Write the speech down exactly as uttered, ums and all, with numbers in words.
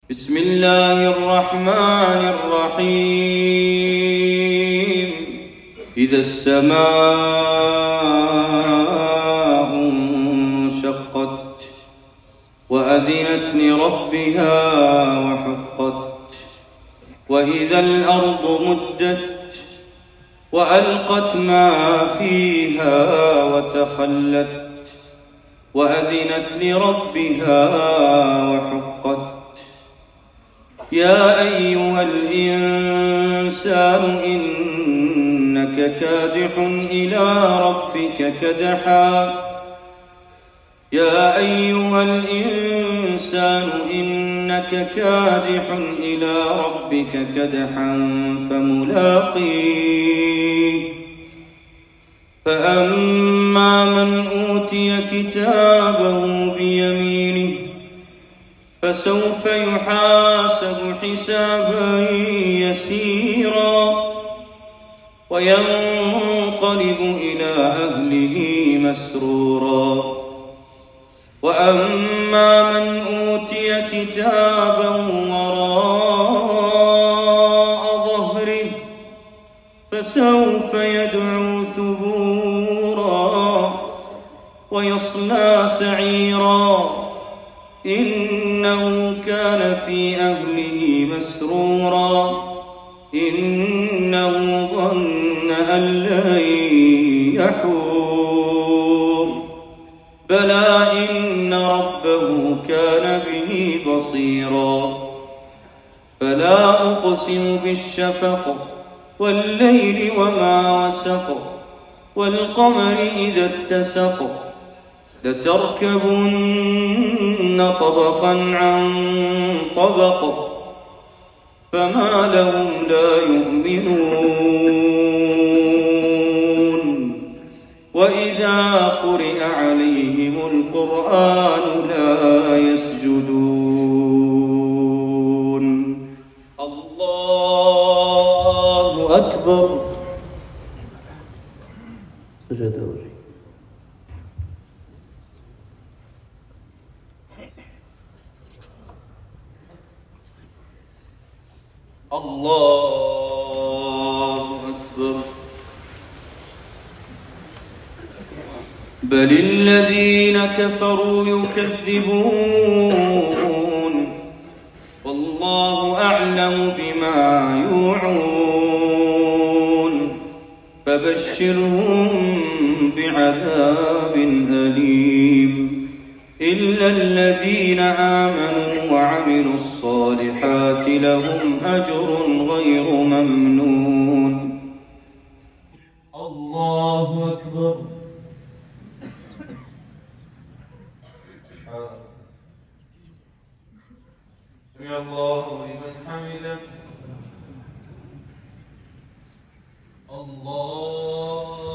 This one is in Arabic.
بسم الله الرحمن الرحيم. إذا السماء انشقت وأذنت لربها وحقت وإذا الأرض مدت وألقت ما فيها وتخلت وأذنت لربها وحقت. يا أيها الإنسان إنك كادح إلى ربك كدحا يا أيها الإنسان إنك كادح إلى ربك كدحا فملاقيه. فأما من أوتي كتابه بيمينه فسوف يحاسب حسابا يسيرا وينقلب إلى أهله مسرورا. وأما من أوتي كتابه وراء ظهره فسوف يدعو ثبورا ويصلى سعيرا إنه كان في أهله مسرورا إنه ظن أن لن يحور بلى إن ربه كان به بصيرا. فلا أقسم بالشفق والليل وما وسق والقمر إذا اتسق لتركبن طبقا عن طبق فما لهم لا يؤمنون. وإذا قرئ عليهم القرآن لا يسجدون. الله أكبر. سجد الله أكبر. بل الذين كفروا يكذبون والله أعلم بما يوعون. فبشرهم بعذاب أليم إلا الذين آمنوا وعملوا الصالحات لهم أجر غير ممنون. الله أكبر. سمع الله لمن حمده. الله